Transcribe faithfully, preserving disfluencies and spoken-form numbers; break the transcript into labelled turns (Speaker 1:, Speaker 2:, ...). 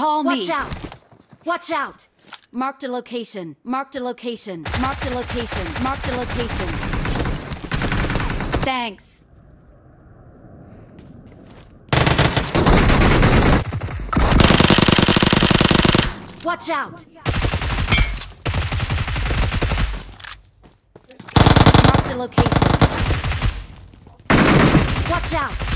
Speaker 1: Call me.
Speaker 2: Watch out! Watch out! Marked a location. Marked a location. Marked a location. Marked a location.
Speaker 1: Thanks.
Speaker 2: Watch out! Marked a location. Watch out!